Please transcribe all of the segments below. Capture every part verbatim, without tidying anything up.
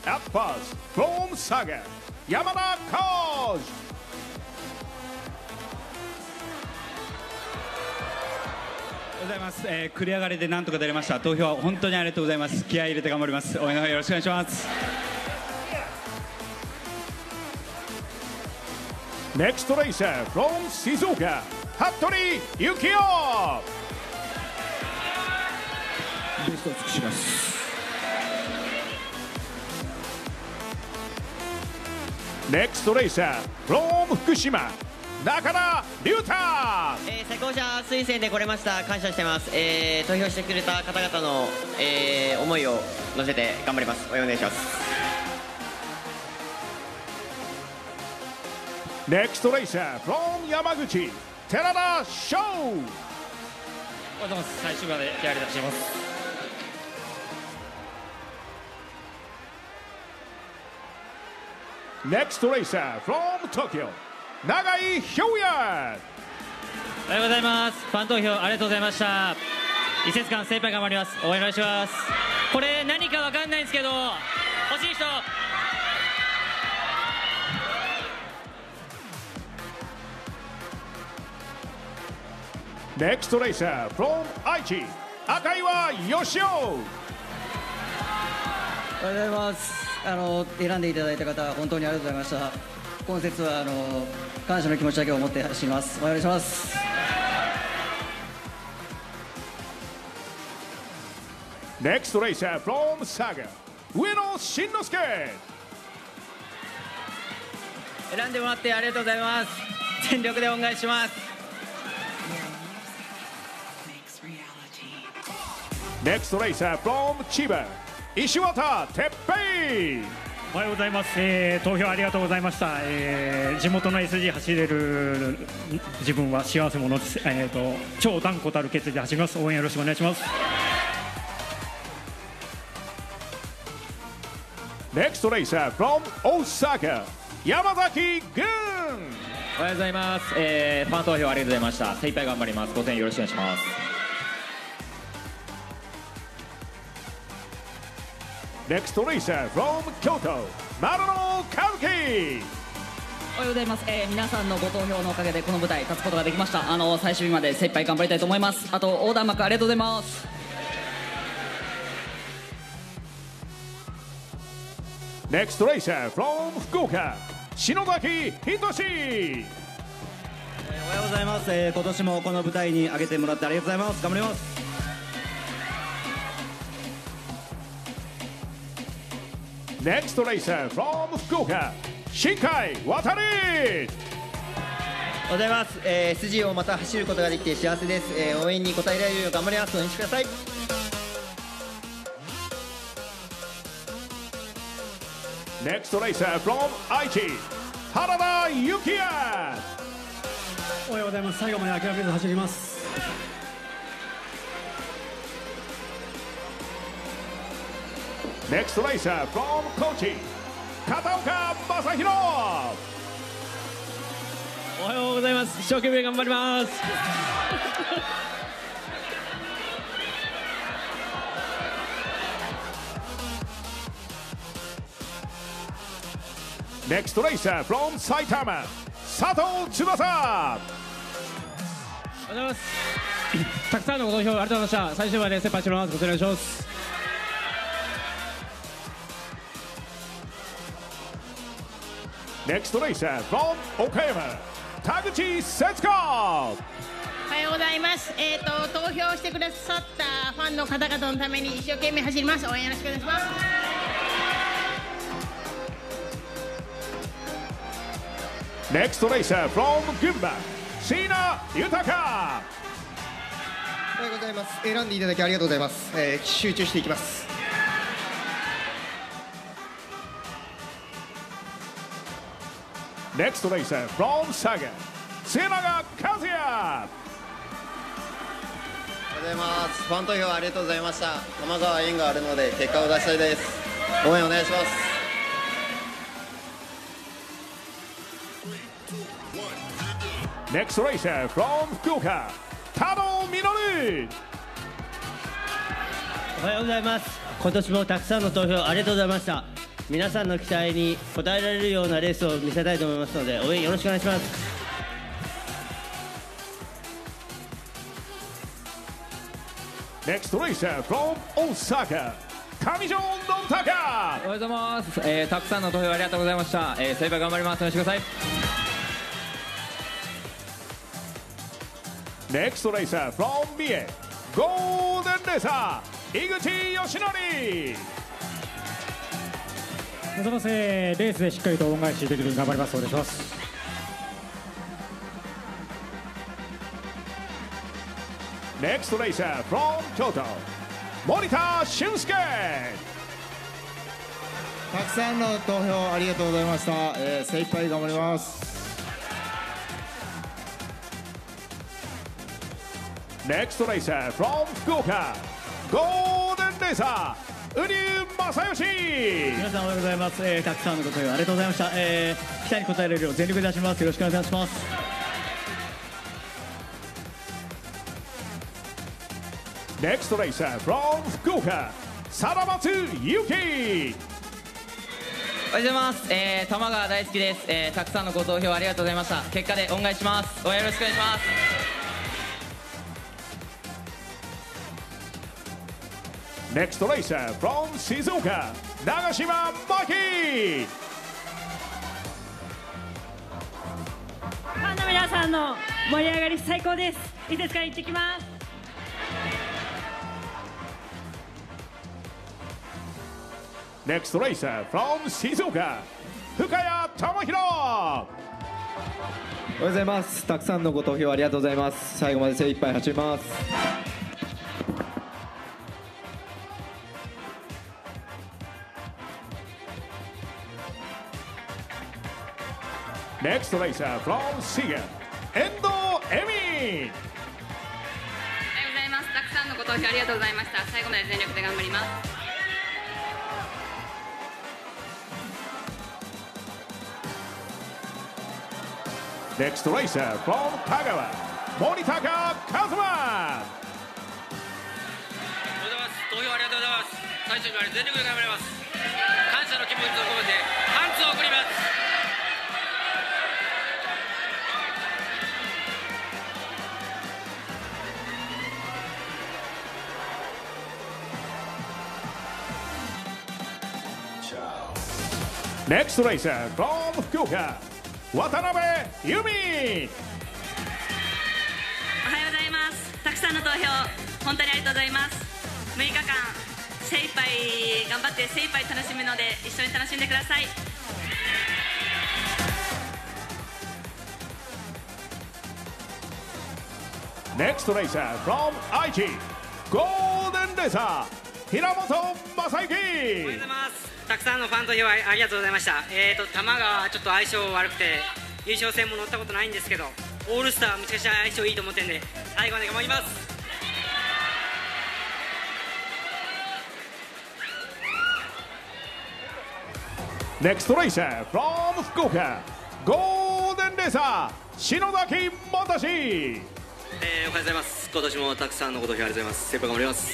at first from Saga, Yamada Koji. ございます、えー、繰り上がりでなんとか出れました。投票は本当にありがとうございます。気合い入れて頑張ります。応援の方よろしくお願いします。 Next racer from Shizuoka, Hattori Yukio. ベストを尽くします。 Next racer from Fukushima, Nakana Ryuta. えー、最高者推薦で来れました。感謝してます。えー、投票してくれた方々の、えー、思いを乗せて頑張ります。お願いします。 Next racer from Yamaguchi, Terada Show. おはようございます。最終まで気合い入れて走ります。 Next racer from Tokyo, Nagai Hyoya. おはようございます。ファン投票ありがとうございました。一節間精一杯頑張ります。応援お願いします。これ何かわかんないんですけど、欲しい人。 Next racer from Aichi, Akaiwa Yoshio. おはようございます。あの選んでいただいた方本当にありがとうございました。今節はあの感謝の気持ちだけを持って走ります。お願いします。 Next racer from Saga, Ueno Shinnosuke. 選んでもらってありがとうございます。全力でお願いします。 Next racer from Chiba, Ishiwata Teppei. おはようございます、えー、投票ありがとうございました、えー、地元の エスジー 走れる自分は幸せ者です、えー、と超断固たる決意で走ります。応援よろしくお願いします。 Next racer from Osaka, Yamazaki Gun. おはようございます、えー、ファン投票ありがとうございました。精一杯頑張ります。ご声援よろしくお願いします。 Next racer from Kyoto, Maruno Kazuki. おはようございます、えー、皆さんのご投票のおかげでこの舞台に立つことができました。あの最終日まで精一杯頑張りたいと思います。あと横断幕ありがとうございます。 Next racer from Fukuoka, Shinozaki Hitoshi. おはようございます、えー、今年もこの舞台に上げてもらってありがとうございます。頑張ります。 Next racer from Fukuoka, Shinkai Watari. おはようございます、えー、エスジー をまた走ることができて幸せです。えー、応援に応えられるよう頑張ります。応援してください。 Next racer from Aichi, Harada Yukiya. おはようございます。最後まで諦めず走ります。 Next racer from Kochi, Kataoka Masahiro. おはようございます。一生懸命頑張ります。 Next racer from Saitama, Sato Tsubasa. おはようございます。たくさんのご投票ありがとうございました。最終まで切羽詰まらずごお願いします。 Next racer from Okayama, Taguchi Setsuko. おはようございます。えっ、ー、と投票してくださったファンの方々のために一生懸命走ります。応援よろしくお願いします。 Next racer from Gunma, Shina Yutaka. おはようございます。選んでいただきありがとうございます。えー、集中していきます。 Next racer from Saga, Tsunaga Kazuya. おはようございます。ファン投票ありがとうございました。玉川縁があるので結果を出したいです。応援お願いします。 Next racer from Fukuoka, Tado Minoru. おはようございます。今年もたくさんの投票ありがとうございました。 皆さんの期待に応えられるようなレースを見せたいと思いますので、応援よろしくお願いします。 Next racer from Osaka, 上条のたか。 おはようございます、えー、たくさんの投票ありがとうございました、えー、精一杯頑張ります。お願いしてください。 Next racer from 三重、ゴールデンレーサー、井口義則。 おはようございます、えー、レースでしっかりと恩返しできるように頑張ります。お願いします。 Next racer from 京都、森田俊介。 たくさんの投票ありがとうございました、えー、精一杯頑張ります。 Next racer from 福岡、ゴールデンレーサー、瓜生正義。 皆さんおはようございます、えー、たくさんのご投票ありがとうございました、えー、期待に応えられるよう全力で出します。よろしくお願いします。 Next racer from 福岡、貞松裕樹。 おはようございます、えー、玉川大好きです、えー、たくさんのご投票ありがとうございました。結果で恩返しします。応援よろしくお願いします。 Next racer from 静岡、長島真希。 ファンの皆さんの盛り上がり最高です。伊勢から行ってきます。 Next racer from 静岡、深谷智弘。 おはようございます。たくさんのご投票ありがとうございます。最後まで精一杯走ります。 Next racer from 滋賀、遠藤恵美。 おはようございます。たくさんのご投票ありがとうございました。最後まで全力で頑張ります。 Next racer from 香川、森高和馬。 おはようございます。投票ありがとうございます。最初にまで全力で頑張ります。感謝の気持ちを込めてパンツを送ります。 Next racer from 福岡、渡辺由美。 おはようございます。たくさんの投票本当にありがとうございます。むいかかん精一杯頑張って精一杯楽しむので一緒に楽しんでください。 Next racer from 愛知、ゴールデンレーサー、平本正幸。 おはようございます。たくさんのファン投票ありがとうございました。えーと玉川ちょっと相性悪くて優勝戦も乗ったことないんですけど、オールスターめちゃくちゃ相性いいと思ってるんで最後まで頑張ります。 Next racer from 福岡、ゴールデンレーサー、篠崎元志。 えー、おはようございます。今年もたくさんのご投票ありがとうございます。精一杯頑張ります。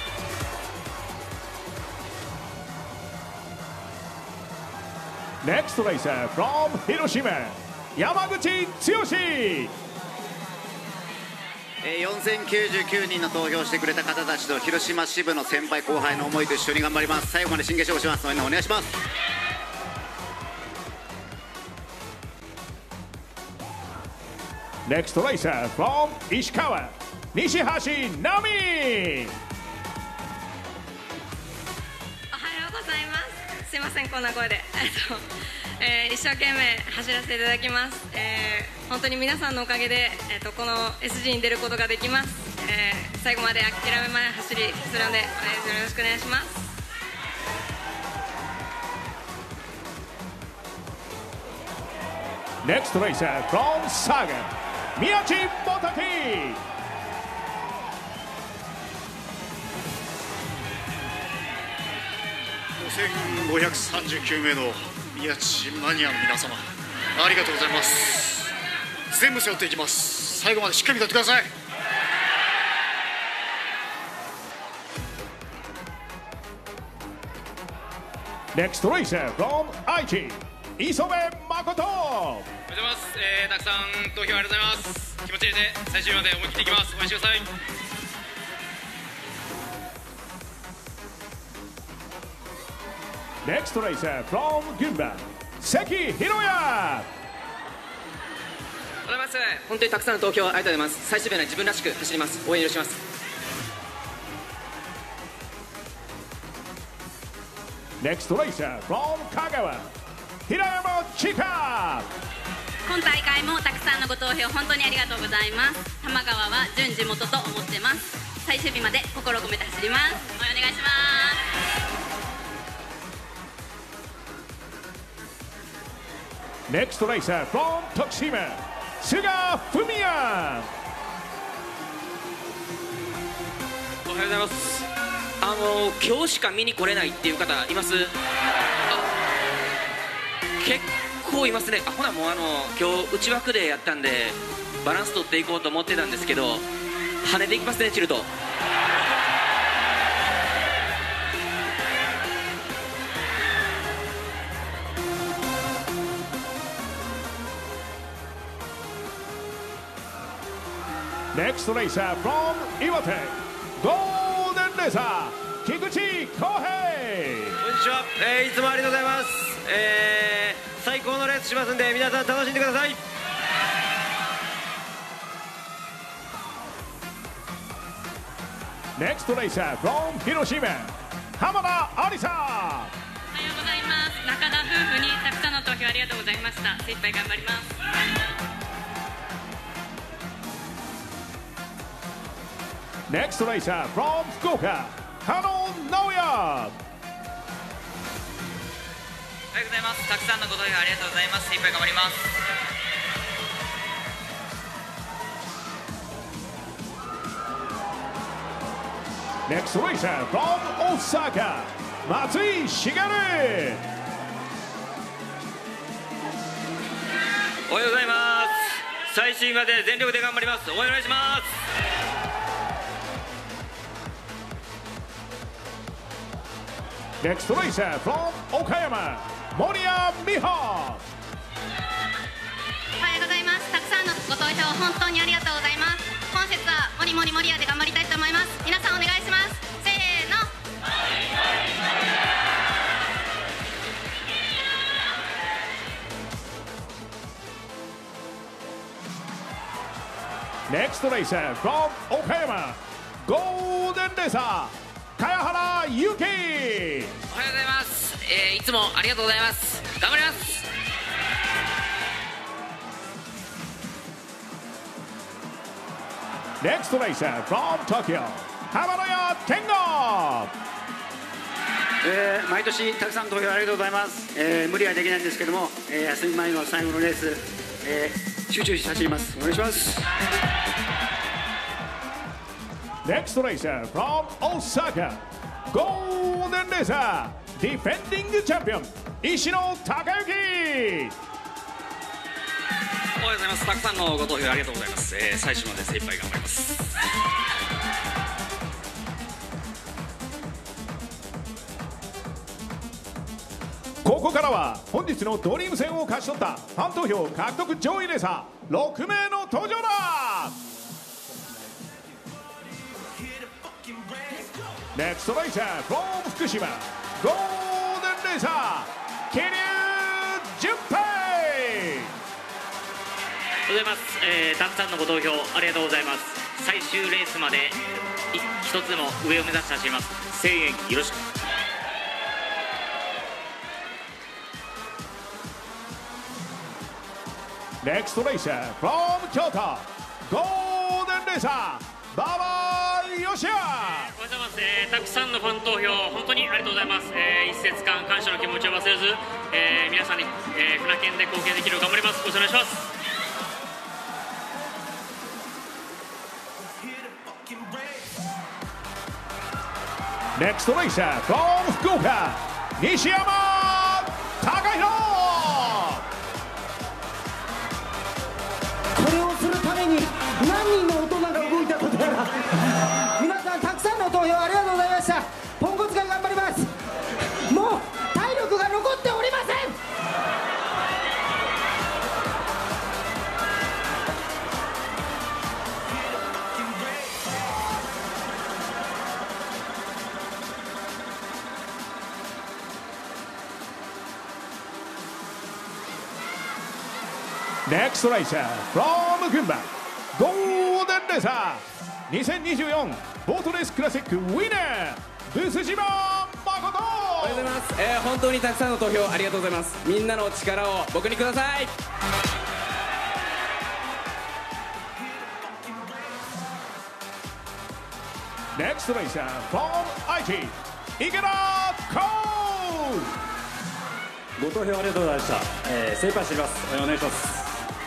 Next racer from 広島、山口剛。 えー、よんせんきゅうじゅうきゅうにんの投票してくれた方たちと広島支部の先輩後輩の思いと一緒に頑張ります。最後まで真剣勝負します。応援お願いします。 Next racer from 石川、西橋奈美。 おはようございます。すいませんこんな声でえっと、えー、一生懸命走らせていただきます。えー、本当に皆さんのおかげで、えー、とこの エスジー に出ることができます。えー、最後まで諦めない走りするのでよろしくお願いします。 Next racer from 佐賀、宮地元樹。 ごせんごひゃくさんじゅうきゅうめいの宮地マニアの皆様ありがとうございます。全部背負っていきます。最後までしっかり歌ってください。 Next racer from 愛知、磯部誠。 おはようございます、えー、たくさん投票ありがとうございます。気持ち入れて最終まで思い切っていきます。応援してください。 Next racer from 群馬、関弘也。 おはようございます。本当にたくさんの投票ありがとうございます。最終日まで自分らしく走ります。応援よろしくお願いします。 Next racer from 香川、平山千佳。 今大会もたくさんのご投票本当にありがとうございます。多摩川は準地元と思ってます。最終日まで心を込めて走ります。応援お願いします。 Next racer from 徳島、菅文也。 おはようございます。あの今日しか見に来れないっていう方います？結構いますね。あ、ほなもうあの今日内枠でやったんでバランス取っていこうと思ってたんですけど、跳ねていきますね、チルト。 Next racer from 岩手、ゴールデンレーサー、菊池浩平。 こんにちは、えー、いつもありがとうございます。えー、最高のレースしますんで皆さん楽しんでください。 Next racer from 広島、浜田ありさ。 おはようございます。中田夫婦にたくさんの投票ありがとうございました。精一杯頑張ります。 Next racer from 福岡、加納直哉。 おはようございます。たくさんのご投票ありがとうございます。精一杯頑張ります。 Next racer from 大阪、松井茂。 おはようございます。最終まで全力で頑張ります。応援お願いします。 Next racer from 岡山、森谷美穂。 おはようございます。たくさんのご投票本当にありがとうございます。今節はモリモリモリアで頑張りたいと思います。皆さんお願いします。せーの。 Next racer from 岡山、ゴールデンレーサー、茅原祐希。 おはようございます、えー、いつもありがとうございます。頑張ります。 Next racer from Tokyo、浜野谷健吾。 えー、毎年たくさん投票ありがとうございます。えー、無理はできないんですけども、えー、休み前の最後のレース、えー、集中して走ります。お願いします。 Next racer from Osaka、ゴールデンレーサー、Defending Champion、石野孝之。 おはようございます。たくさんのご投票ありがとうございます。えー、最終まで精一杯頑張ります。 ここからは本日のドリーム戦を勝ち取ったファン投票獲得上位レーサーろくめいの登場だ。Next racer from 福島、ゴールデンレーサー、桐生純平。 おはようございます、えー、たくさんのご投票ありがとうございます。最終レースまで一つでも上を目指して走ります。声援よろしく。 Next racer from 京都、ゴールデンレーサー、馬場義也。 おはようございます、えー、たくさんのファン投票本当にありがとうございます。えー、一節間感謝の気持ちを忘れず、えー、皆さんに、えー、船券で貢献できるよう頑張ります。よろしくお願いします。 Next racer from 福岡、西山隆弘。 これをするために何人の大人が動いたことやら。皆さんたくさんの投票ありがとうございました。ポンコツが頑張ります。もう体力 Next racer from 群馬 Golden Racer にせんにじゅうよんボートレースクラシックウィナーブス島誠。 おはようございます、えー、本当にたくさんの投票ありがとうございます。みんなの力を僕にください。 Next racer from 愛知池田浩。 ご投票ありがとうございました、えー、精一杯走ります。お願いします。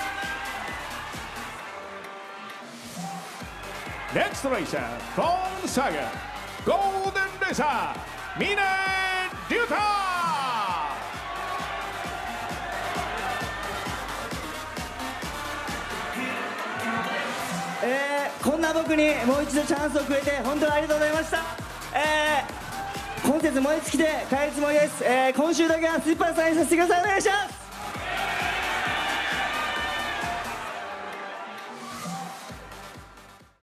Next racer from Saga Golden Racer 峰龍太。 えー、こんな僕にもう一度チャンスをくれて本当にありがとうございました。えー、今節燃え尽きて帰るつもりです。えー、今週だけはスーパーサインさせてください。お願いします。